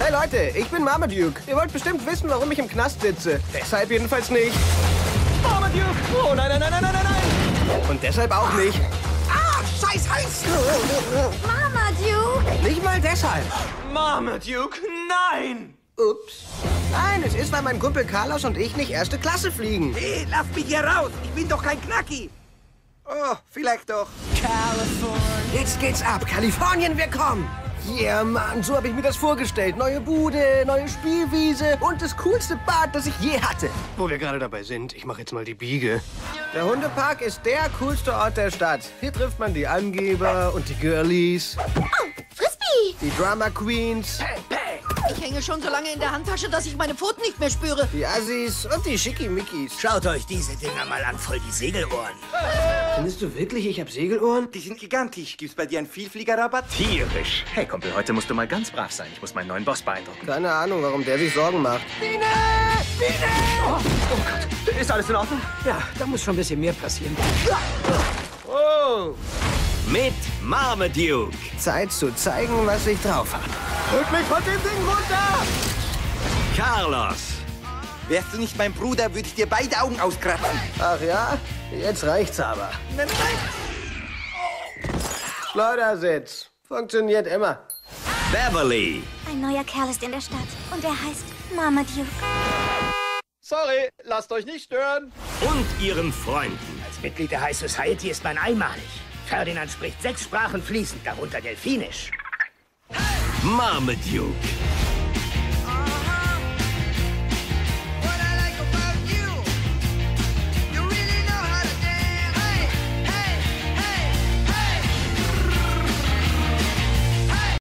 Hey Leute, ich bin Marmaduke. Ihr wollt bestimmt wissen, warum ich im Knast sitze. Deshalb jedenfalls nicht. Marmaduke! Oh nein, nein, nein, nein, nein, nein! Und deshalb auch nicht. Ah, scheiß heiß! Marmaduke! Nicht mal deshalb. Marmaduke, nein! Ups. Nein, es ist, weil mein Kumpel Carlos und ich nicht erste Klasse fliegen. Hey, lass mich hier raus! Ich bin doch kein Knacki! Oh, vielleicht doch. Jetzt geht's ab. Kalifornien, wir kommen. Yeah, Mann, so habe ich mir das vorgestellt. Neue Bude, neue Spielwiese und das coolste Bad, das ich je hatte. Wo wir gerade dabei sind, ich mache jetzt mal die Biege. Der Hundepark ist der coolste Ort der Stadt. Hier trifft man die Angeber und die Girlies, Oh, Frisbee! die Drama Queens, Ich hänge schon so lange in der Handtasche, dass ich meine Pfoten nicht mehr spüre. die Assis und die Schickimickis. Schaut euch diese Dinger mal an, voll die Segelohren. Findest du wirklich, ich habe Segelohren? Die sind gigantisch. Gibt's bei dir einen Vielfliegerrabatt? Tierisch. Hey Kumpel, heute musst du mal ganz brav sein. Ich muss meinen neuen Boss beeindrucken. Keine Ahnung, warum der sich Sorgen macht. Oh Gott, ist alles in Ordnung? Ja, da muss schon ein bisschen mehr passieren. Oh, Mit Marmaduke. Zeit zu zeigen, was ich drauf habe. Drück mich von dem Ding runter! Carlos. Wärst du nicht mein Bruder, würde ich dir beide Augen auskratzen. Ach ja? Jetzt reicht's aber. Nein, nein. Schleudersitz. Funktioniert immer. Beverly. Ein neuer Kerl ist in der Stadt und er heißt Marmaduke. Sorry, lasst euch nicht stören. Und ihren Freunden. Als Mitglied der High Society ist man einmalig. Ferdinand spricht 6 Sprachen fließend, darunter Delfinisch. Marmaduke.